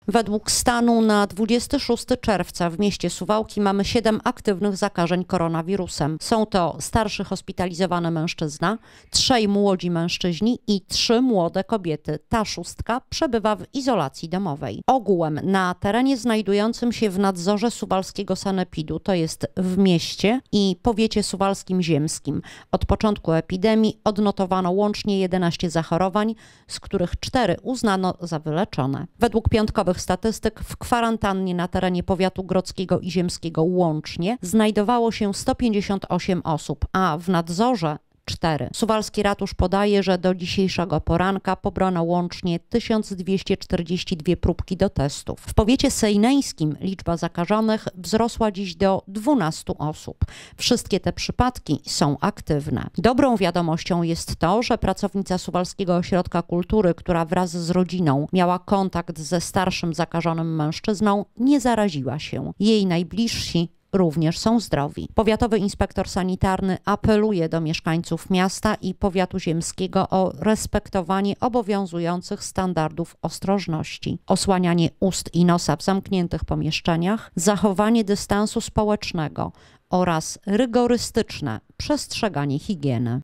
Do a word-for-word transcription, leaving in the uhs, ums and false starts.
Według stanu na dwudziestego szóstego czerwca w mieście Suwałki mamy siedem aktywnych zakażeń koronawirusem. Są to starszy hospitalizowany mężczyzna, trzej młodzi mężczyźni i trzy młode kobiety. Ta szóstka przebywa w izolacji domowej. Ogółem na terenie znajdującym się w nadzorze suwalskiego sanepidu, to jest w mieście i powiecie suwalskim ziemskim. Od początku epidemii odnotowano łącznie jedenaście zachorowań, z których cztery uznano za wyleczone. Według piątkowych statystyk w kwarantannie na terenie powiatu grodzkiego i ziemskiego łącznie znajdowało się sto pięćdziesiąt osiem osób, a w nadzorze cztery. Suwalski ratusz podaje, że do dzisiejszego poranka pobrano łącznie tysiąc dwieście czterdzieści dwie próbki do testów. W powiecie sejneńskim liczba zakażonych wzrosła dziś do dwunastu osób. Wszystkie te przypadki są aktywne. Dobrą wiadomością jest to, że pracownica Suwalskiego Ośrodka Kultury, która wraz z rodziną miała kontakt ze starszym zakażonym mężczyzną, nie zaraziła się. Jej najbliżsi również są zdrowi. Powiatowy inspektor sanitarny apeluje do mieszkańców miasta i powiatu ziemskiego o respektowanie obowiązujących standardów ostrożności, osłanianie ust i nosa w zamkniętych pomieszczeniach, zachowanie dystansu społecznego oraz rygorystyczne przestrzeganie higieny.